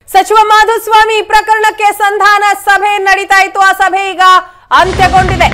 ಸಚಿವ ಮಾಧುಸ್ವಾಮಿ ಪ್ರಕರಣಕ್ಕೆ ಸಂಧಾನ ಸಭೆ ನಡೀತಾ ಇತ್ತು. ಆ ಸಭೆ ಈಗ ಅಂತ್ಯಗೊಂಡಿದೆ.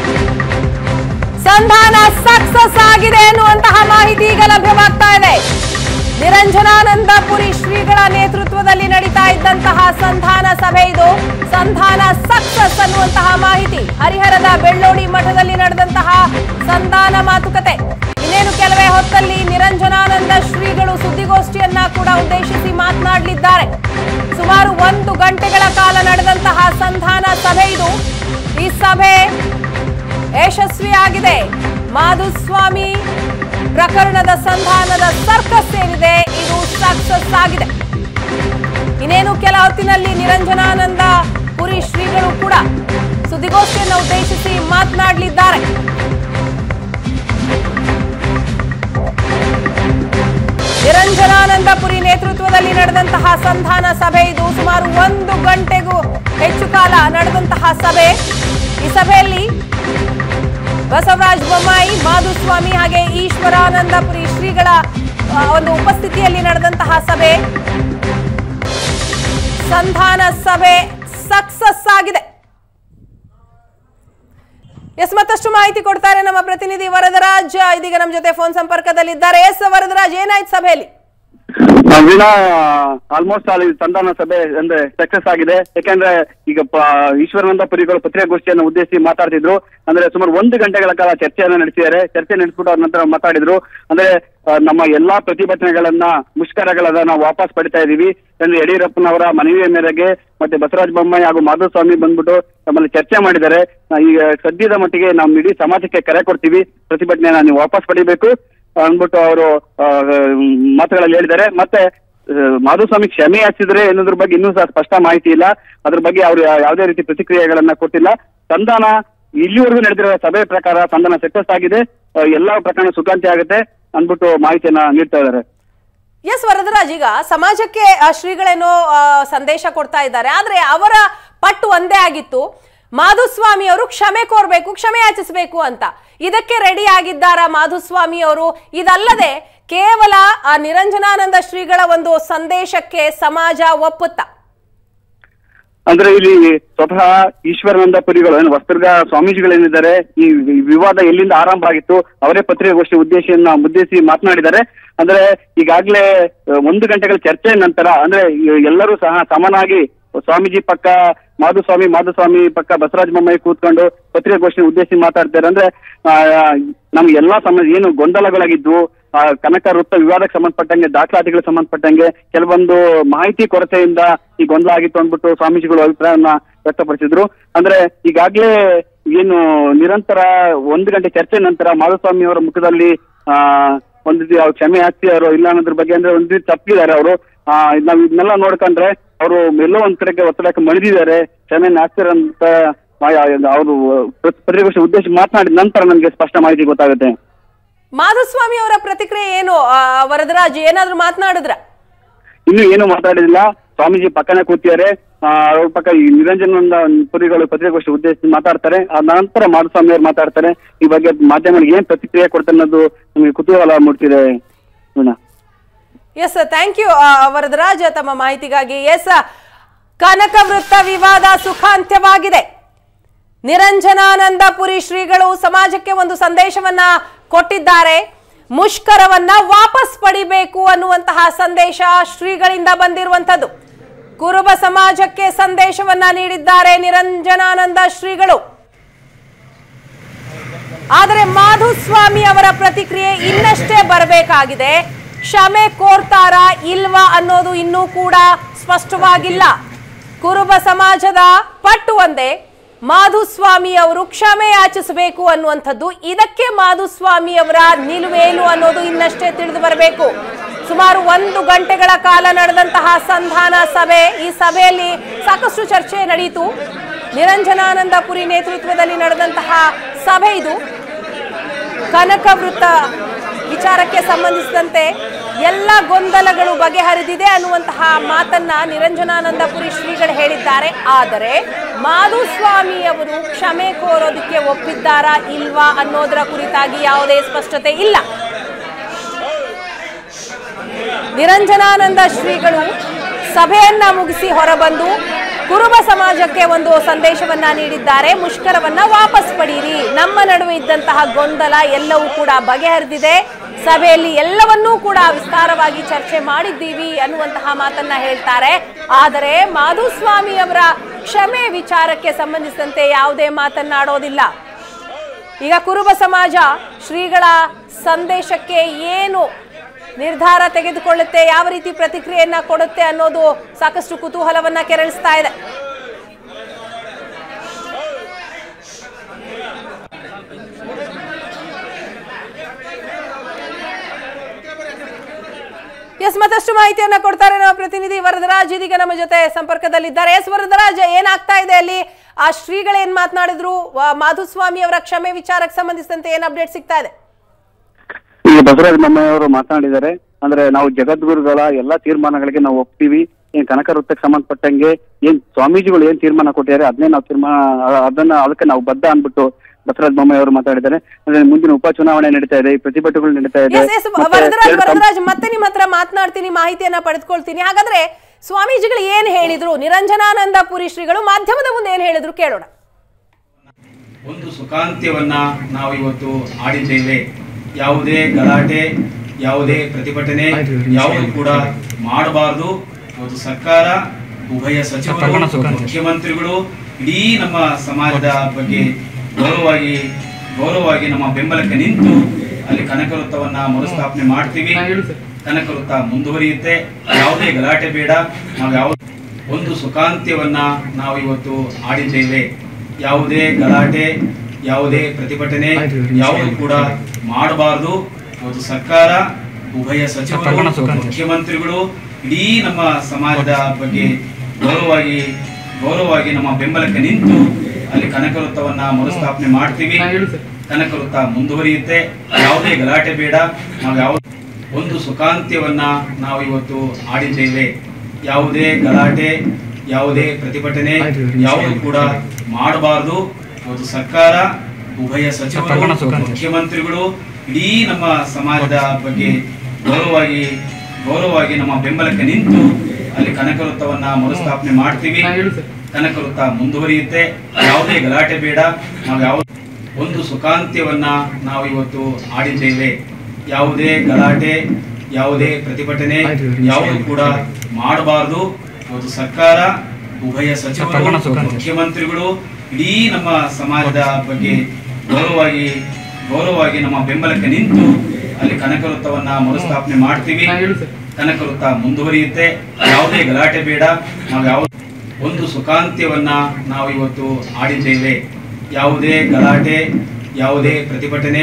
ಸಂಧಾನ ಸಕ್ಸಸ್ ಆಗಿದೆ ಎನ್ನುವಂತಹ ಮಾಹಿತಿ ಈಗ ಲಭ್ಯವಾಗ್ತಾ ಇದೆ. ನಿರಂಜನಾನಂದಪುರಿ ಶ್ರೀಗಳ ನೇತೃತ್ವದಲ್ಲಿ ನಡೀತಾ ಇದ್ದಂತಹ ಸಂಧಾನ ಸಭೆ ಇದು. ಸಂಧಾನ ಸಕ್ಸಸ್ ಅನ್ನುವಂತಹ ಮಾಹಿತಿ. ಹರಿಹರದ ಬೆಳ್ಳೋಡಿ ಮಠದಲ್ಲಿ ನಡೆದಂತಹ ಸಂಧಾನ ಮಾತುಕತೆ. ಇನ್ನೇನು ಕೆಲವೇ ಹೊತ್ತಲ್ಲಿ ನಿರಂಜನಾನಂದ ಶ್ರೀಗಳು ಸುದ್ದಿಗೋಷ್ಠಿಯನ್ನ ಕೂಡ ಉದ್ದೇಶಿಸಿ ಮಾತನಾಡಲಿದ್ದಾರೆ. ಸುಮಾರು 1 ಗಂಟೆಗಳ ಕಾಲ ನಡೆದಂತಹ ಸಂಧಾನ ಸಭೆ ಇದು. ಈ ಸಭೆ ಯಶಸ್ವಿಯಾಗಿದೆ. ಮಾಧುಸ್ವಾಮಿ ಪ್ರಕರಣದ ಸಂಧಾನದ ಸರ್ಕಸ್ ಏನಿದೆ ಇದು ಸಕ್ಸಸ್ ಆಗಿದೆ. ಇನ್ನೇನು ಕೆಲ ಹೊತ್ತಿನಲ್ಲಿ ನಿರಂಜನಾನಂದ ಪುರಿ ಶ್ರೀಗಳು ಕೂಡ ಸುದ್ದಿಗೋಷ್ಠಿಯನ್ನು ಉದ್ದೇಶಿಸಿ ಮಾತನಾಡಲಿದ್ದಾರೆ. ನಿರಂಜನಾನಂದಪುರಿ ನೇತೃತ್ವದಲ್ಲಿ ನಡೆದಂತಹ ಸಂಧಾನ ಸಭೆ ಇದು. ಸುಮಾರು 1 ಗಂಟೆಗೂ ಹೆಚ್ಚು ಕಾಲ ನಡೆದಂತಹ ಸಭೆ. ಈ ಸಭೆಯಲ್ಲಿ ಬಸವರಾಜ ಬೊಮ್ಮಾಯಿ, ಮಾಧುಸ್ವಾಮಿ ಹಾಗೆ ಈಶ್ವರಾನಂದಪುರಿ ಶ್ರೀಗಳ ಒಂದು ಉಪಸ್ಥಿತಿಯಲ್ಲಿ ನಡೆದಂತಹ ಸಭೆ. ಸಂಧಾನ ಸಭೆ ಸಕ್ಸಸ್ ಆಗಿದೆ. ಎಸ್, ಮತ್ತಷ್ಟು ಮಾಹಿತಿ ಕೊಡ್ತಾರೆ ನಮ್ಮ ಪ್ರತಿನಿಧಿ ವರದರಾಜ್. ಇದೀಗ ನಮ್ಮ ಜೊತೆ ಫೋನ್ ಸಂಪರ್ಕದಲ್ಲಿದ್ದಾರೆ. ಎಸ್ ವರದರಾಜ್, ಏನಾಯ್ತು ಸಭೆಯಲ್ಲಿ? ಆಲ್ಮೋಸ್ಟ್ ಸಂಧಾನ ಸಭೆ ಅಂದ್ರೆ ಸಕ್ಸಸ್ ಆಗಿದೆ. ಯಾಕಂದ್ರೆ ಈಗ ಈಶ್ವರಾನಂದ ಪುರಿಗಳು ಪತ್ರಿಕಾಗೋಷ್ಠಿಯನ್ನು ಉದ್ದೇಶಿಸಿ ಮಾತಾಡ್ತಿದ್ರು. ಅಂದ್ರೆ ಸುಮಾರು 1 ಗಂಟೆಗಳ ಕಾಲ ಚರ್ಚೆಯನ್ನ ನಡೆಸಿದ್ದಾರೆ. ಚರ್ಚೆ ನಡೆಸ್ಬಿಟ್ಟು ಅವ್ರ ನಂತರ ಮಾತಾಡಿದ್ರು. ಅಂದ್ರೆ ನಮ್ಮ ಎಲ್ಲಾ ಪ್ರತಿಭಟನೆಗಳನ್ನ, ಮುಷ್ಕರಗಳನ್ನ ನಾವು ವಾಪಸ್ ಪಡಿತಾ ಇದೀವಿ. ಅಂದ್ರೆ ಯಡಿಯೂರಪ್ಪನವರ ಮನವಿಯ ಮೇರೆಗೆ ಮತ್ತೆ ಬಸವರಾಜ ಬೊಮ್ಮಾಯಿ ಹಾಗೂ ಮಾಧುಸ್ವಾಮಿ ಬಂದ್ಬಿಟ್ಟು ನಮ್ಮಲ್ಲಿ ಚರ್ಚೆ ಮಾಡಿದ್ದಾರೆ. ಈಗ ಸದ್ಯದ ಮಟ್ಟಿಗೆ ನಾವು ಇಡೀ ಸಮಾಜಕ್ಕೆ ಕರೆ ಕೊಡ್ತೀವಿ, ಪ್ರತಿಭಟನೆಯನ್ನ ನೀವು ವಾಪಸ್ ಪಡಿಬೇಕು ಅಂದ್ಬಿಟ್ಟು ಅವರು ಮಾತುಗಳಲ್ಲಿ ಹೇಳಿದ್ದಾರೆ. ಮತ್ತೆ ಮಾಧುಸ್ವಾಮಿ ಕ್ಷಮೆ ಯಾಚಿಸಿದ್ರೆ ಎನ್ನುವುದ್ರ ಬಗ್ಗೆ ಇನ್ನೂ ಸಹ ಸ್ಪಷ್ಟ ಮಾಹಿತಿ ಇಲ್ಲ. ಅದ್ರ ಬಗ್ಗೆ ಅವರು ಯಾವುದೇ ರೀತಿ ಪ್ರತಿಕ್ರಿಯೆಗಳನ್ನ ಕೊಟ್ಟಿಲ್ಲ. ಸಂಧಾನ ಇಲ್ಲಿವರೆಗೂ ನಡೆದಿರೋ ಸಭೆ ಪ್ರಕಾರ ಸಂಧಾನ ಸಕ್ಸಸ್ ಆಗಿದೆ. ಎಲ್ಲಾ ಪ್ರಕರಣ ಸುಖಾಂತ್ಯ ಆಗುತ್ತೆ ಅಂದ್ಬಿಟ್ಟು ಮಾಹಿತಿಯನ್ನ ನೀಡ್ತಾ ಇದ್ದಾರೆ. ಎಸ್ ವರದರಾಜ್, ಈಗ ಸಮಾಜಕ್ಕೆ ಶ್ರೀಗಳೇನೋ ಸಂದೇಶ ಕೊಡ್ತಾ ಇದ್ದಾರೆ. ಆದ್ರೆ ಅವರ ಪಟ್ಟು ಒಂದೇ ಆಗಿತ್ತು, ಮಾಧುಸ್ವಾಮಿ ಅವರು ಕ್ಷಮೆ ಕೋರ್ಬೇಕು, ಕ್ಷಮೆ ಯಾಚಿಸಬೇಕು ಅಂತ. ಇದಕ್ಕೆ ರೆಡಿ ಆಗಿದ್ದಾರಾ ಮಾಧುಸ್ವಾಮಿ ಅವರು? ಇದಲ್ಲದೆ ಕೇವಲ ಆ ನಿರಂಜನಾನಂದ ಶ್ರೀಗಳ ಒಂದು ಸಂದೇಶಕ್ಕೆ ಸಮಾಜ ಒಪ್ಪುತ್ತಾ? ಅಂದ್ರೆ ಇಲ್ಲಿ ಸ್ವತಃ ಈಶ್ವರಾನಂದ ಪುರಿಗಳು ಹೊಸದುರ್ಗ ಸ್ವಾಮೀಜಿಗಳೇನಿದ್ದಾರೆ, ಈ ವಿವಾದ ಎಲ್ಲಿಂದ ಆರಂಭ ಆಗಿತ್ತು ಅವರೇ ಪತ್ರಿಕಾಗೋಷ್ಠಿ ಉದ್ದೇಶಿಸಿ ಮಾತನಾಡಿದ್ದಾರೆ. ಅಂದ್ರೆ ಈಗಾಗ್ಲೇ 1 ಗಂಟೆಗಳ ಚರ್ಚೆ ನಂತರ ಅಂದ್ರೆ ಎಲ್ಲರೂ ಸಹ ಸಮನಾಗಿ ಸ್ವಾಮೀಜಿ ಪಕ್ಕ ಮಾಧುಸ್ವಾಮಿ ಪಕ್ಕ ಬಸವರಾಜ ಬೊಮ್ಮಾಯಿ ಕೂತ್ಕೊಂಡು ಪತ್ರಿಕಾಗೋಷ್ಠಿ ಉದ್ದೇಶಿಸಿ ಮಾತಾಡ್ತಾರೆ. ಅಂದ್ರೆ ನಮ್ಗೆ ಎಲ್ಲಾ ಏನು ಗೊಂದಲಗಳಾಗಿದ್ವು, ಕನಕ ವೃತ್ತ ವಿವಾದಕ್ಕೆ ಸಂಬಂಧಪಟ್ಟಂಗೆ, ದಾಖಲಾತಿಗಳಿಗೆ ಸಂಬಂಧಪಟ್ಟಂಗೆ ಕೆಲವೊಂದು ಮಾಹಿತಿ ಕೊರತೆಯಿಂದ ಈ ಗೊಂದಲ ಆಗಿತ್ತು ಅಂದ್ಬಿಟ್ಟು ಸ್ವಾಮೀಜಿಗಳು ಅಭಿಪ್ರಾಯವನ್ನ ವ್ಯಕ್ತಪಡಿಸಿದ್ರು. ಅಂದ್ರೆ ಈಗಾಗ್ಲೇ ಏನು ನಿರಂತರ 1 ಗಂಟೆ ಚರ್ಚೆ ನಂತರ ಮಾಧುಸ್ವಾಮಿ ಅವರ ಮುಖದಲ್ಲಿ ಒಂದು ರೀತಿ ಅವ್ರು ಕ್ಷಮೆ ಯಾಚಿಸಿದಾರೋ ಇಲ್ಲ ಅನ್ನೋದ್ರ ಬಗ್ಗೆ ಅಂದ್ರೆ ಒಂದು ರೀತಿ ತಪ್ಪಿದ್ದಾರೆ ಅವರು. ನಾವ್ ಇದನ್ನೆಲ್ಲ ನೋಡ್ಕೊಂಡ್ರೆ ಅವರು ಎಲ್ಲೋ ಒಂದ್ ಕಡೆಗೆ ಒತ್ತಡಕ್ಕೆ ಮಣಿದಿದ್ದಾರೆ, ಕ್ಷಮೆ ಯಾಚಿಸಿರಂತ ಅವರು ಪತ್ರಿಕಾಗೋಷ್ಠಿ ಉದ್ದೇಶ ಮಾತನಾಡಿದ ನಂತರ ನಮ್ಗೆ ಸ್ಪಷ್ಟ ಮಾಹಿತಿ ಗೊತ್ತಾಗುತ್ತೆ. ಮಾಧುಸ್ವಾಮಿ ಅವರ ಪ್ರತಿಕ್ರಿಯೆ ಏನು ವರದರಾಜ್? ಏನಾದ್ರು ಮಾತನಾಡಿದ್ರ? ಇನ್ನು ಏನು ಮಾತಾಡಿದಿಲ್ಲ. ಸ್ವಾಮೀಜಿ ಪಕ್ಕನೆ ಕೂತಿದ್ದಾರೆ. ಅವ್ರ ಪಕ್ಕ ಈ ನಿರಂಜನಾನಂದ ಪುರಿಗಳು ಪತ್ರಿಕಾಗೋಷ್ಠಿ ಉದ್ದೇಶಿಸಿ ಮಾತಾಡ್ತಾರೆ. ಆ ನಂತರ ಮಾಧುಸ್ವಾಮಿ ಅವರು ಮಾತಾಡ್ತಾರೆ. ಈ ಬಗ್ಗೆ ಮಾಧ್ಯಮಗಳಿಗೆ ಏನ್ ಪ್ರತಿಕ್ರಿಯೆ ಕೊಡ್ತಾರೆ ಅನ್ನೋದು ನಮಗೆ ಕುತೂಹಲ ಮೂಡ್ತಿದೆ. ಎಸ್, ಥ್ಯಾಂಕ್ ಯು ವರದರಾಜ್ ತಮ್ಮ ಮಾಹಿತಿಗಾಗಿ. ಎಸ್, ಕನಕ ವೃತ್ತ ವಿವಾದ ಸುಖಾಂತ್ಯವಾಗಿದೆ. ನಿರಂಜನಾನಂದಪುರಿ ಶ್ರೀಗಳು ಸಮಾಜಕ್ಕೆ ಒಂದು ಸಂದೇಶವನ್ನ ಕೊಟ್ಟಿದ್ದಾರೆ. ಮುಷ್ಕರವನ್ನ ವಾಪಸ್ ಪಡಿಬೇಕು ಅನ್ನುವಂತಹ ಸಂದೇಶ ಶ್ರೀಗಳಿಂದ ಬಂದಿರುವಂತದ್ದು. ಕುರುಬ ಸಮಾಜಕ್ಕೆ ಸಂದೇಶವನ್ನ ನೀಡಿದ್ದಾರೆ ನಿರಂಜನಾನಂದ ಶ್ರೀಗಳು. ಆದರೆ ಮಾಧುಸ್ವಾಮಿ ಅವರ ಪ್ರತಿಕ್ರಿಯೆ ಇನ್ನಷ್ಟೇ ಬರಬೇಕಾಗಿದೆ. ಕ್ಷಮೆ ಕೋರ್ತಾರಾ ಇಲ್ವಾ ಅನ್ನೋದು ಇನ್ನೂ ಕೂಡ ಸ್ಪಷ್ಟವಾಗಿಲ್ಲ. ಕುರುಬ ಸಮಾಜದ ಪಟ್ಟು ಒಂದೇ, ಮಾಧುಸ್ವಾಮಿ ಅವರು ಕ್ಷಮೆ ಯಾಚಿಸಬೇಕು ಅನ್ನುವಂಥದ್ದು. ಇದಕ್ಕೆ ಮಾಧುಸ್ವಾಮಿ ಅವರ ನಿಲುವೇನು ಅನ್ನೋದು ಇನ್ನಷ್ಟೇ ತಿಳಿದು ಬರಬೇಕು. ಸುಮಾರು 1 ಗಂಟೆಗಳ ಕಾಲ ನಡೆದಂತಹ ಸಂಧಾನ ಸಭೆ. ಈ ಸಭೆಯಲ್ಲಿ ಸಾಕಷ್ಟು ಚರ್ಚೆ ನಡೆಯಿತು. ನಿರಂಜನಾನಂದಪುರಿ ನೇತೃತ್ವದಲ್ಲಿ ನಡೆದಂತಹ ಸಭೆ ಇದು. ಕನಕ ವೃತ್ತ ವಿಚಾರಕ್ಕೆ ಸಂಬಂಧಿಸಿದಂತೆ ಎಲ್ಲ ಗೊಂದಲಗಳು ಬಗೆಹರಿದಿದೆ ಅನ್ನುವಂತಹ ಮಾತನ್ನ ನಿರಂಜನಾನಂದಪುರಿ ಶ್ರೀಗಳು ಹೇಳಿದ್ದಾರೆ. ಆದರೆ ಮಾಧುಸ್ವಾಮಿ ಅವರು ಕ್ಷಮೆ ಕೋರೋದಕ್ಕೆ ಒಪ್ಪಿದ್ದಾರಾ ಇಲ್ವಾ ಅನ್ನೋದರ ಕುರಿತಾಗಿ ಯಾವುದೇ ಸ್ಪಷ್ಟತೆ ಇಲ್ಲ. ನಿರಂಜನಾನಂದ ಶ್ರೀಗಳು ಸಭೆಯನ್ನ ಮುಗಿಸಿ ಹೊರಬಂದು ಕುರುಬ ಸಮಾಜಕ್ಕೆ ಒಂದು ಸಂದೇಶವನ್ನ ನೀಡಿದ್ದಾರೆ. ಮುಷ್ಕರವನ್ನ ವಾಪಸ್ ಪಡೆಯಿರಿ, ನಮ್ಮ ನಡುವೆ ಇದ್ದಂತಹ ಗೊಂದಲ ಎಲ್ಲವೂ ಕೂಡ ಬಗೆಹರಿದಿದೆ, ಸಭೆಯಲ್ಲಿ ಎಲ್ಲವನ್ನೂ ಕೂಡ ವಿಸ್ತಾರವಾಗಿ ಚರ್ಚೆ ಮಾಡಿದ್ದೀವಿ ಅನ್ನುವಂತಹ ಮಾತನ್ನ ಹೇಳ್ತಾರೆ. ಆದರೆ ಮಾಧುಸ್ವಾಮಿ ಅವರ ಕ್ಷಮೆ ವಿಚಾರಕ್ಕೆ ಸಂಬಂಧಿಸಿದಂತೆ ಯಾವುದೇ ಮಾತನ್ನಾಡೋದಿಲ್ಲ. ಈಗ ಕುರುಬ ಸಮಾಜ ಶ್ರೀಗಳ ಸಂದೇಶಕ್ಕೆ ಏನು ನಿರ್ಧಾರ ತೆಗೆದುಕೊಳ್ಳುತ್ತೆ, ಯಾವ ರೀತಿ ಪ್ರತಿಕ್ರಿಯೆಯನ್ನ ಕೊಡುತ್ತೆ ಅನ್ನೋದು ಸಾಕಷ್ಟು ಕುತೂಹಲವನ್ನ ಕೆರಳಿಸ್ತಾ ಇದೆ. ಎಸ್, ಮತ್ತಷ್ಟು ಮಾಹಿತಿಯನ್ನ ಕೊಡ್ತಾರೆ ನಮ್ಮ ಪ್ರತಿನಿಧಿ ವರದರಾಜ್ ಇದೀಗ ನಮ್ಮ ಜೊತೆ ಸಂಪರ್ಕದಲ್ಲಿದ್ದಾರೆ. ಎಸ್ ವರದರಾಜ್, ಏನಾಗ್ತಾ ಇದೆ ಅಲ್ಲಿ? ಆ ಶ್ರೀಗಳೇನ್ ಮಾತನಾಡಿದ್ರು? ಮಾಧುಸ್ವಾಮಿ ಅವರ ಕ್ಷಮೆ ವಿಚಾರಕ್ಕೆ ಸಂಬಂಧಿಸಿದಂತೆ ಏನ್ ಅಪ್ಡೇಟ್ ಸಿಗ್ತಾ ಇದೆ? ಈಗ ಬಸವರಾಜ ಬೊಮ್ಮಾಯಿ ಅವರು ಮಾತನಾಡಿದ್ದಾರೆ. ಅಂದ್ರೆ ನಾವು ಜಗದ್ಗುರುಗಳ ಎಲ್ಲಾ ತೀರ್ಮಾನಗಳಿಗೆ ನಾವು ಒಪ್ತೀವಿ, ಏನ್ ಕನಕ ವೃತ್ತಕ್ಕೆ ಸಂಬಂಧಪಟ್ಟಂಗೆ ಏನ್ ಸ್ವಾಮೀಜಿಗಳು ಏನ್ ತೀರ್ಮಾನ ಕೊಟ್ಟಿದ್ದಾರೆ ಅದನ್ನೇ ನಾವು ಅದಕ್ಕೆ ನಾವು ಬದ್ಧ ಅನ್ಬಿಟ್ಟು ಬಸವರಾಜ ಬೊಮ್ಮಾಯಿ ಅವರು ಮಾತಾಡಿದ್ದಾರೆ. ಅಂದ್ರೆ ಮುಂದಿನ ಉಪಚುನಾವಣೆ ನಡೀತಾ ಇದೆ, ಈ ಪ್ರತಿಭಟನೆಗಳು ನಡೀತಾ ಇದೆ. ವರದರಾಜ್, ಮತ್ತೆ ನಿಮ್ಮ ಹತ್ರ ಮಾತನಾಡ್ತೀನಿ, ಮಾಹಿತಿಯನ್ನ ಪಡೆದುಕೊಳ್ತೀನಿ. ಹಾಗಾದ್ರೆ ಸ್ವಾಮೀಜಿಗಳು ಏನ್ ಹೇಳಿದ್ರು? ನಿರಂಜನಾನಂದ ಪುರಿ ಶ್ರೀಗಳು ಮಾಧ್ಯಮದ ಮುಂದೆ ಏನ್ ಹೇಳಿದ್ರು ಕೇಳೋಣ. ಒಂದು ಸುಖಾಂತ್ಯವನ್ನ ನಾವು ಇವತ್ತು ಆಡಿದ್ದೇವೆ. ಯಾವುದೇ ಗಲಾಟೆ, ಯಾವುದೇ ಪ್ರತಿಭಟನೆ ಯಾವುದು ಕೂಡ ಮಾಡಬಾರದು. ಇವತ್ತು ಸರ್ಕಾರ, ಉಭಯ ಸಚಿವರು, ಮುಖ್ಯಮಂತ್ರಿಗಳು ಇಡೀ ನಮ್ಮ ಸಮಾಜದ ಬಗ್ಗೆ ಗೌರವವಾಗಿ ನಮ್ಮ ಬೆಂಬಲಕ್ಕೆ ನಿಂತು ಅಲ್ಲಿ ಕನಕ ವೃತ್ತವನ್ನ ಮರುಸ್ಥಾಪನೆ ಮಾಡ್ತೀವಿ. ಕನಕ ವೃತ್ತ ಮುಂದುವರಿಯುತ್ತೆ, ಯಾವುದೇ ಗಲಾಟೆ ಬೇಡ. ನಾವು ಒಂದು ಸುಖಾಂತ್ಯವನ್ನ ನಾವು ಇವತ್ತು ಆಡಿದ್ದೇವೆ. ಯಾವುದೇ ಗಲಾಟೆ, ಯಾವುದೇ ಪ್ರತಿಭಟನೆ ಯಾವುದು ಕೂಡ ಮಾಡಬಾರದು. ಇವತ್ತು ಸರ್ಕಾರ, ಉಭಯ ಸಚಿವರು, ಮುಖ್ಯಮಂತ್ರಿಗಳು ಇಡೀ ನಮ್ಮ ಸಮಾಜದ ಬಗ್ಗೆ ಗೌರವವಾಗಿ ನಮ್ಮ ಬೆಂಬಲಕ್ಕೆ ನಿಂತು ಅಲ್ಲಿ ಕನಕ ವೃತ್ತವನ್ನ ಮರುಸ್ಥಾಪನೆ ಮಾಡ್ತೀವಿ. ಕನಕ ವೃತ್ತ ಮುಂದುವರಿಯುತ್ತೆ, ಯಾವುದೇ ಗಲಾಟೆ ಬೇಡ. ನಾವು ಒಂದು ಸುಖಾಂತ್ಯವನ್ನ ನಾವು ಇವತ್ತು ಆಡಿದ್ದೇವೆ. ಯಾವುದೇ ಗಲಾಟೆ, ಯಾವುದೇ ಪ್ರತಿಭಟನೆ ಯಾವುದು ಕೂಡ ಮಾಡಬಾರದು. ಇವತ್ತು ಸರ್ಕಾರ, ಉಭಯ ಸಚಿವರು, ಮುಖ್ಯಮಂತ್ರಿಗಳು ಇಡೀ ನಮ್ಮ ಸಮಾಜದ ಬಗ್ಗೆ ಗೌರವವಾಗಿ ನಮ್ಮ ಬೆಂಬಲಕ್ಕೆ ನಿಂತು ಅಲ್ಲಿ ಕನಕ ವೃತ್ತವನ್ನ ಮರುಸ್ಥಾಪನೆ ಮಾಡ್ತೀವಿ. ಕನಕ ವೃತ್ತ ಮುಂದುವರಿಯುತ್ತೆ, ಯಾವುದೇ ಗಲಾಟೆ ಬೇಡ. ನಾವು ಒಂದು ಸುಖಾಂತ್ಯವನ್ನ ನಾವು ಇವತ್ತು ಆಡಿದ್ದೇವೆ. ಯಾವುದೇ ಗಲಾಟೆ, ಯಾವುದೇ ಪ್ರತಿಭಟನೆ ಯಾವುದು ಕೂಡ ಮಾಡಬಾರದು. ಇವತ್ತು ಸರ್ಕಾರ, ಉಭಯ ಸಚಿವರು, ಮುಖ್ಯಮಂತ್ರಿಗಳು ಇಡೀ ನಮ್ಮ ಸಮಾಜದ ಬಗ್ಗೆ ಗೌರವವಾಗಿ ನಮ್ಮ ಬೆಂಬಲಕ್ಕೆ ನಿಂತು ಅಲ್ಲಿ ಕನಕ ವೃತ್ತವನ್ನ ಮರುಸ್ಥಾಪನೆ ಮಾಡ್ತೀವಿ. ಕನಕ ವೃತ್ತ ಮುಂದುವರಿಯುತ್ತೆ, ಯಾವುದೇ ಗಲಾಟೆ ಬೇಡ. ನಾವು ಒಂದು ಸುಖಾಂತ್ಯವನ್ನ ನಾವು ಇವತ್ತು ಆಡಿದ್ದೇವೆ. ಯಾವುದೇ ಗಲಾಟೆ, ಯಾವುದೇ ಪ್ರತಿಭಟನೆ.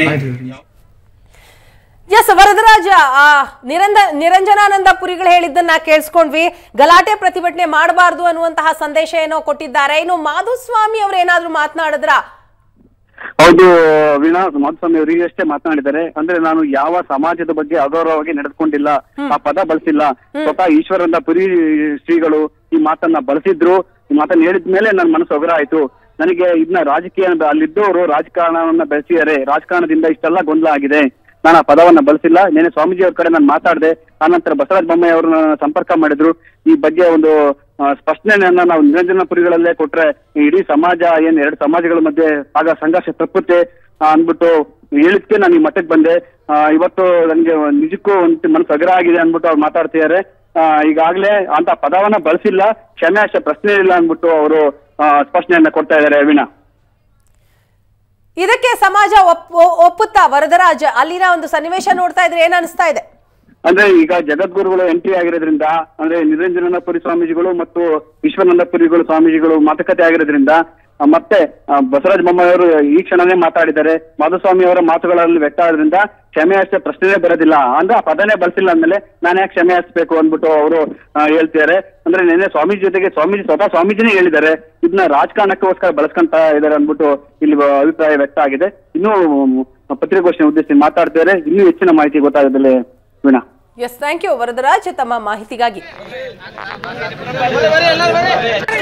ಎಸ್ ವರದರಾಜ, ನಿರಂಜನಾನಂದ ಪುರಿಗಳು ಹೇಳಿದ್ದನ್ನ ಕೇಳಿಸ್ಕೊಂಡ್ವಿ. ಗಲಾಟೆ ಪ್ರತಿಭಟನೆ ಮಾಡಬಾರ್ದು ಅನ್ನುವಂತಹ ಸಂದೇಶ ಏನೋ ಕೊಟ್ಟಿದ್ದಾರೆ. ಇನ್ನು ಮಾಧುಸ್ವಾಮಿ ಅವರು ಏನಾದ್ರು ಮಾತನಾಡಿದ್ರ? ಹೌದು ವೀಣಾ, ಮಾಧುಸ್ವಾಮಿ ಅವರು ಈಗಷ್ಟೇ ಮಾತನಾಡಿದ್ದಾರೆ. ಅಂದ್ರೆ ನಾನು ಯಾವ ಸಮಾಜದ ಬಗ್ಗೆ ಅಗೌರವವಾಗಿ ನಡೆದುಕೊಂಡಿಲ್ಲ, ಆ ಪದ ಬಳಸಿಲ್ಲ. ಸ್ವತಃ ಈಶ್ವರಂದ ಪುರಿ ಶ್ರೀಗಳು ಈ ಮಾತನ್ನ ಬಳಸಿದ್ರು. ಈ ಮಾತನ್ನ ಹೇಳಿದ್ಮೇಲೆ ನನ್ನ ಮನಸ್ಸು ಒಗರ ಆಯ್ತು. ನನಗೆ ಇದನ್ನ ರಾಜಕೀಯ ಅಲ್ಲಿದ್ದವರು ರಾಜಕಾರಣವನ್ನ ಬೆಳೆಸಿದ್ದಾರೆ, ರಾಜಕಾರಣದಿಂದ ಇಷ್ಟೆಲ್ಲ ಗೊಂದಲ ಆಗಿದೆ. ನಾನು ಆ ಪದವನ್ನ ಬಳಸಿಲ್ಲ. ನೇನೆ ಸ್ವಾಮೀಜಿ ಅವ್ರ ಕಡೆ ನಾನು ಮಾತಾಡಿದೆ. ಆನಂತರ ಬಸವರಾಜ ಬೊಮ್ಮಾಯಿ ಅವ್ರನ್ನ ಸಂಪರ್ಕ ಮಾಡಿದ್ರು. ಈ ಬಗ್ಗೆ ಒಂದು ಸ್ಪಷ್ಟನೆಯನ್ನ ನಾವು ನಿರಂಜನಪುರಿಗಳಲ್ಲೇ ಕೊಟ್ರೆ ಇಡೀ ಸಮಾಜ ಎರಡು ಸಮಾಜಗಳ ಮಧ್ಯೆ ಆಗ ಸಂಘರ್ಷ ತಪ್ಪುತ್ತೆ ಅಂದ್ಬಿಟ್ಟು ಹೇಳಿದ್ಕೆ ನಾನು ಈ ಮಟ್ಟಕ್ಕೆ ಬಂದೆ. ಇವತ್ತು ನನಗೆ ನಿಜಕ್ಕೂ ಒಂದು ಮನಸ್ಸು ಅಗರ ಆಗಿದೆ ಅಂದ್ಬಿಟ್ಟು ಅವ್ರು ಮಾತಾಡ್ತಿದ್ದಾರೆ. ಈಗಾಗ್ಲೇ ಅಂತ ಪದವನ್ನ ಬಳಸಿಲ್ಲ, ಕ್ಷಮೆ ಅಷ್ಟೇ ಪ್ರಶ್ನೆ ಇಲ್ಲ ಅಂದ್ಬಿಟ್ಟು ಅವರು ಸ್ಪಷ್ಟನೆಯನ್ನ ಕೊಡ್ತಾ ಇದ್ದಾರೆ. ವೀಣಾ, ಇದಕ್ಕೆ ಸಮಾಜ ಒಪ್ಪುತ್ತಾ? ವರದರಾಜ್, ಅಲ್ಲಿನ ಒಂದು ಸನ್ನಿವೇಶ ನೋಡ್ತಾ ಇದ್ರೆ ಏನ್ ಅನಿಸ್ತಾ ಇದೆ? ಅಂದ್ರೆ ಈಗ ಜಗದ್ಗುರುಗಳು ಎಂಟ್ರಿ ಆಗಿರೋದ್ರಿಂದ, ಅಂದ್ರೆ ನಿರಂಜನಾನಂದ ಪುರಿ ಸ್ವಾಮೀಜಿಗಳು ಮತ್ತು ಈಶ್ವರಾನಂದ ಪುರಿಗಳು ಸ್ವಾಮೀಜಿಗಳು ಮಾತುಕತೆ ಆಗಿರೋದ್ರಿಂದ ಮತ್ತೆ ಬಸವರಾಜ ಬೊಮ್ಮಾಯಿ ಅವರು ಈ ಕ್ಷಣನೇ ಮಾತಾಡಿದ್ದಾರೆ. ಮಾಧುಸ್ವಾಮಿ ಅವರ ಮಾತುಗಳಲ್ಲಿ ವ್ಯಕ್ತ ಆದ್ರಿಂದ ಕ್ಷಮೆ ಅಷ್ಟೇ ಪ್ರಶ್ನೆನೇ ಬರೋದಿಲ್ಲ. ಅಂದ್ರೆ ಆ ಪದನೇ ಬಳಸಿಲ್ಲ ಅಂದ್ಮೇಲೆ ನಾನು ಯಾಕೆ ಕ್ಷಮೆ ಹಾಕ್ಸ್ಬೇಕು ಅಂದ್ಬಿಟ್ಟು ಅವರು ಹೇಳ್ತಿದ್ದಾರೆ. ಅಂದ್ರೆ ನೆನ್ನೆ ಸ್ವಾಮೀಜಿ ಜೊತೆಗೆ ಸ್ವತಃ ಸ್ವಾಮೀಜಿನೇ ಹೇಳಿದ್ದಾರೆ ಇದನ್ನ ರಾಜಕಾರಣಕ್ಕೋಸ್ಕರ ಬಳಸ್ಕೊಂತ ಇದ್ದಾರೆ ಅಂದ್ಬಿಟ್ಟು ಇಲ್ಲಿ ಅಭಿಪ್ರಾಯ ವ್ಯಕ್ತ ಆಗಿದೆ. ಇನ್ನೂ ಪತ್ರಿಕಾಗೋಷ್ಠಿ ಉದ್ದೇಶಿಸಿ ಮಾತಾಡ್ತಿದ್ದಾರೆ. ಇನ್ನೂ ಹೆಚ್ಚಿನ ಮಾಹಿತಿ ಗೊತ್ತಾಗದಲ್ಲೇ Veena. Yes, thank you Varadaraj ತಮ್ಮ ಮಾಹಿತಿಗಾಗಿ.